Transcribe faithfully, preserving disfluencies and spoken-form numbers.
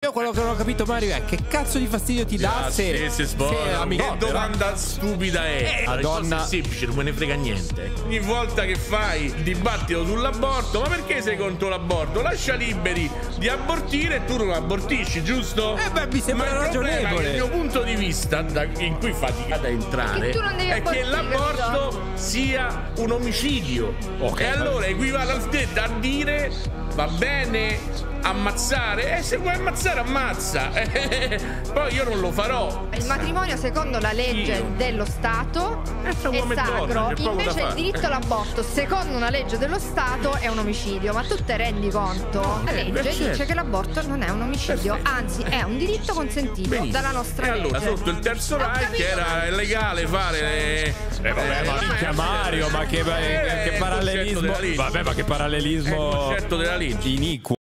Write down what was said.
Io quello che non ho capito, Mario, è che cazzo di fastidio ti dà se, se, se sposa. amico, Che domanda stupida è? Eh, la risposta Madonna. è semplice, non me ne frega niente. Ogni volta che fai il dibattito sull'aborto, ma perché sei contro l'aborto? Lascia liberi di abortire e tu non abortisci, giusto? Eh beh, mi sembra ma il problema è che ragionevole. il mio punto di vista, da, in cui fatica da entrare, Che tu non devi è che abortire, l'aborto capito? sia un omicidio. Ok, e allora equivale al te a dire va bene ammazzare, e se vuoi ammazzare ammazza. Poi io non lo farò. Il matrimonio secondo la legge Io. dello Stato Eh, fra è uomo e donna, sacro, c'è poco da invece il fare. diritto all'aborto secondo una legge dello Stato è un omicidio. Ma tu te rendi conto? La eh, legge beh, dice certo. che l'aborto non è un omicidio, Perfetto. anzi è un diritto consentito Benissimo. dalla nostra e legge. allora sotto il terzo Ho Reich capito, era legale fare le... Eh vabbè, ma minchia Mario, ma che, Eh, che è il concetto parallelismo. della legge. Vabbè, ma che È il parallelismo concetto della legge. iniquo.